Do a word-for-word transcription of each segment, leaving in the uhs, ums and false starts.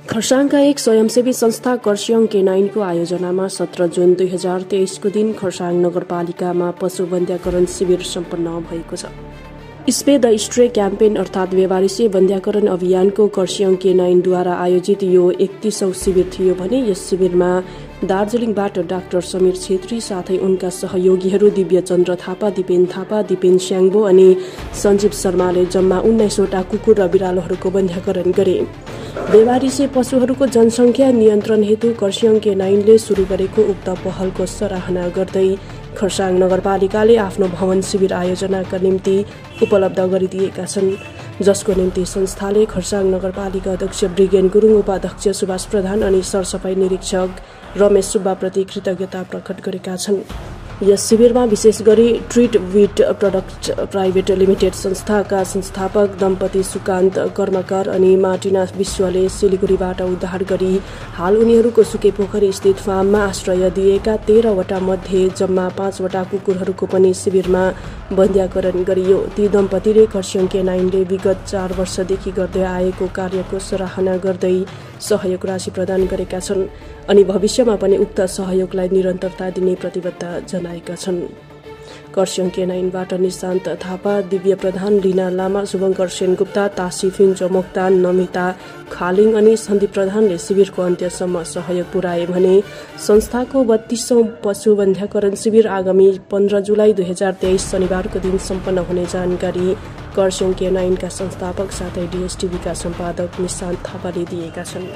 खरसाङका एक स्वयंसेवी संस्था कर्सियङ केनाइनको आयोजनामा सत्र जुन दुई हजार तेइसको दिन खरसाङ नगरपालिकामा पशु वन्ध्याकरण शिविर सम्पन्न भएको छ। स्पे द स्ट्रे क्याम्पेन अर्थात बेवारिसे वन्ध्याकरण अभियानको कर्सियङ केनाइनद्वारा आयोजित यो एकतीसौं शिविर थियो भने यस शिविरमा दार्जीलिङबाट डाक्टर समीर छेत्री साथै उनका सहयोगीहरू दिव्यचन्द्र थापा, दिपेन थापा, दिपेन स्याङ्बो अनि सञ्जीव शर्माले जम्मा उन्नाइसवटा कुकुर र बिरालोहरूको वन्ध्याकरण गरे। बेवारिसे पशुहरूको जनसंख्या नियन्त्रण हेतु कर्सियङ केनाइनले शुरू गरेको उक्त पहलको सराहना गर्दै खरसाङ नगरपालिकाले आफ्नो भवन शिविर आयोजनाका निम्ति उपलब्ध गरिदिएका छन्, जसको निम्ति संस्थाले खरसाङ नगरपालिका अध्यक्ष ब्रिगेन गुरुङ, उपाध्यक्ष सुभाष प्रधान अनि सरसफाई निरीक्षक रमेश सुब्बाप्रति कृतज्ञता प्रकट गरेका छन्। यस शिविरमा विशेष गरी treat wheat product private limited संस्थाका संस्थापक दम्पति सुकान्त कर्मकार अनि मार्टिना विश्वले सिलिगुढीबाट उद्धार गरी हाल उनीहरूको सुकेपोखरी स्थित फार्ममा आश्रय दिएका तेह्रवटा मध्ये जम्मा पाँचवटा कुकुरहरूको पनि शिविरमा वन्ध्याकरण गरियो। ती दम्पतिले कर्सियङ केनाइनले विगत चार वर्षदेखि गर्दै आएको कार्यको सराहना गर्दै सहयोग राशि प्रदान गरेका छन् अनि भविष्यमा पनि उक्त सहयोगलाई निरन्तरता दिने प्रतिबद्धता जनाएका छन्। कर्सियङ केनाइनबाट निशान्त थापा, दिव्य प्रधान, लीना लामा, शुभङ्कर सेनगुप्ता, तासिफिन चमोक्तान, नमिता खालिङ अनि सन्दीप प्रधानले शिविरको अन्त्यसम्म सहयोग पुर्याए भने संस्थाको बत्तीसौं पशु वन्ध्याकरण शिविर आगामी पन्ध्र जुलाई दुई हजार तेइस शनिबारको दिन सम्पन्न हुने जानकारी कर्सियङ केनाइनका संस्थापक साथै डीएसटीभीका सम्पादक निशान्त थापाले दिएका छन्।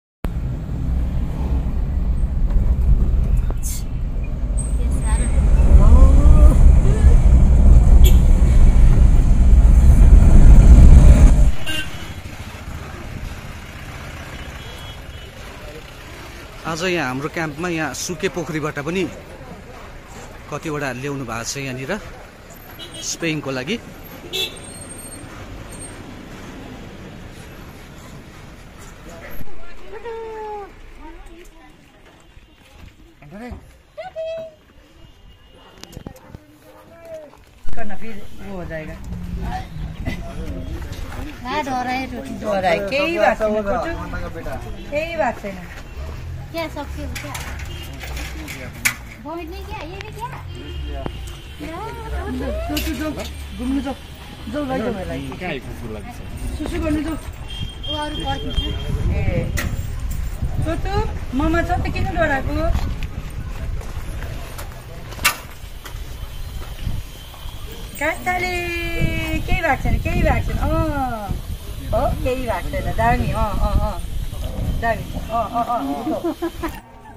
आज यहाँ हाम्रो क्याम्पमा यहाँ सुके पोखरीबाट पनि कतिवटा ल्याउनु भएको छ यहाँनिर स्पेइङको लागि। करना फिर वो हो जाएगा ना डराए डराए केही बात छैन केही बात छैन क्या सक्यो क्या बैठने क्या ये भी क्या जो जो जो घुम्नु जाऊ जाऊ लैजाऊ मलाई क्या खुसी लाग्छ सुसु गर्नु जाऊ उ अरु पर्छ ए छोटो ममा छ त किन डराएको कान्छाले केही भएको छैन केही भएको छैन अँ हो केही भएको छैन दामी अँ अँ अँ दामी अँ अँ अँ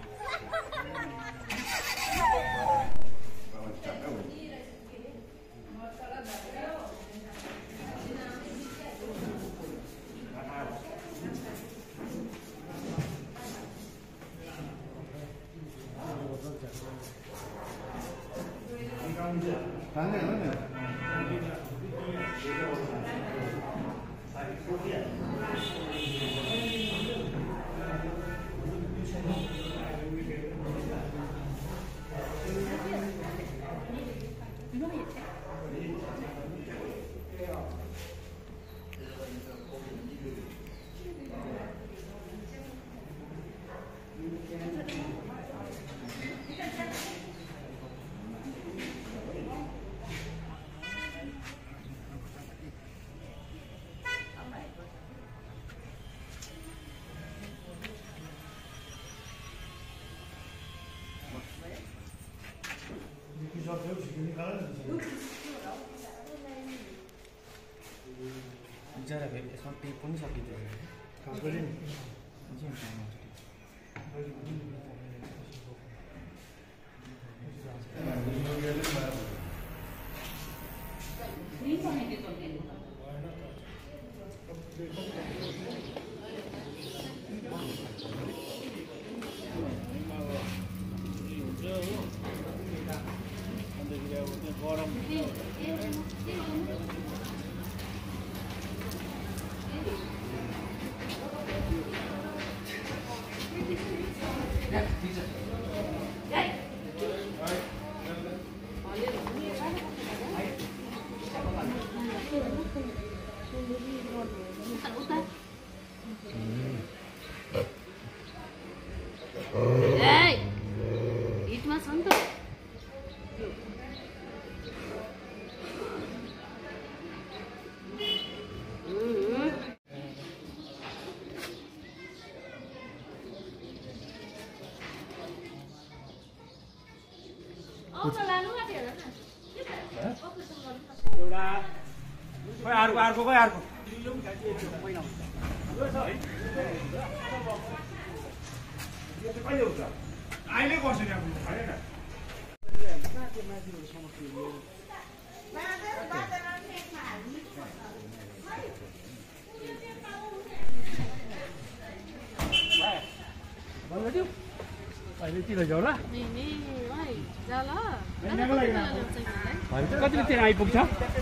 बिचरा फेरि यसमा टेप पनि सकिँदैन खास गरी नि Yeah. हिटमा छ नि त एउटा खोइ अर्को अर्को खोइ अर्को अहिले गर्छु नि अहिले तिर जाऊ ल कतिले त्यहाँ आइपुग्छ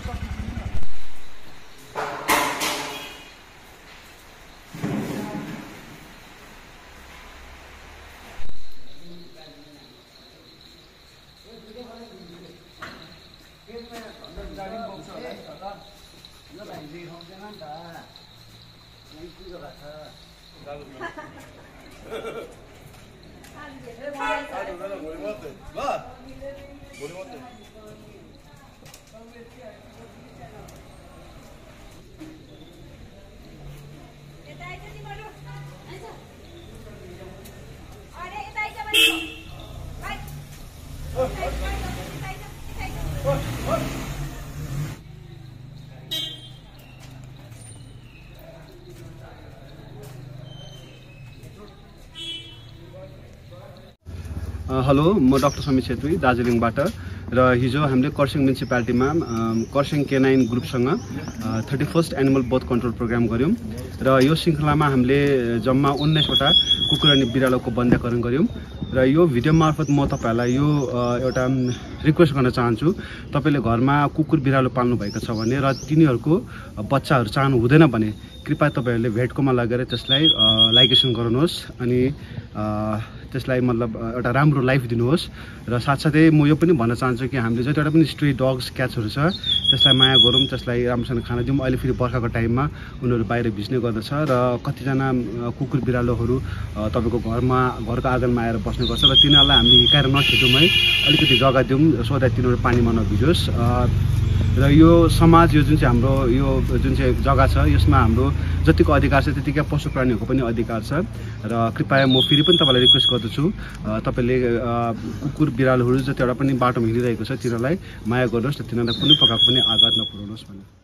हेलो, म डाक्टर समीर छेत्री दार्जिलिङबाट र हिजो हामीले कर्सियङ म्युनिसिपालिटीमा कर्सियङ के नाइन ग्रुपसँग thirty first animal birth control programme गऱ्यौँ र यो श्रृङ्खलामा हामीले जम्मा उन्नाइसवटा कुकुर अनि बिरालोको बन्ध्याकरण गऱ्यौँ र यो भिडियो मार्फत म तपाईँहरूलाई यो एउटा रिक्वेस्ट गर्न चाहन्छु। तपाईँले घरमा कुकुर बिरालो पाल्नु भएको छ भने र तिनीहरूको बच्चाहरू चाहनु हुँदैन भने कृपया तपाईँहरूले भेटकोमा लगेर त्यसलाई लाइगेसन गराउनुहोस् अनि त्यसलाई मतलब एउटा राम्रो लाइफ दिनुहोस् र साथसाथै म यो पनि भन्न चाहन्छु कि हामीले जतिवटा पनि स्ट्रे डग्स क्याट्सहरू छ त्यसलाई माया गरौँ, त्यसलाई राम्रोसँग खाना दिउँ। अहिले फेरि बर्खाको टाइममा उनीहरू बाहिर भिज्ने गर्दछ र कतिजना कुकुर बिरालोहरू तपाईँको घरमा घरको आँगनमा आएर बस्ने गर्छ र तिनीहरूलाई हामीले हिकाएर नखेदौँ है, अलिकति जग्गा दिउँ सो द्याट तिनीहरू पानीमा नभिजोस्। र यो समाज यो जुन चाहिँ हाम्रो यो जुन चाहिँ जग्गा छ यसमा हाम्रो जतिको अधिकार छ त्यतिकै पशु प्राणीहरूको पनि अधिकार छ र कृपया म फेरि पनि तपाईँलाई रिक्वेस्ट गर्दछु तपाईँले कुकुर बिरालोहरू जतिवटा पनि बाटोमा हिँडिरहेको छ तिनीहरूलाई माया गर्नुहोस् र तिनीहरूलाई कुनै प्रकारको पनि आघात नपुर्याउनुहोस् भन्ने।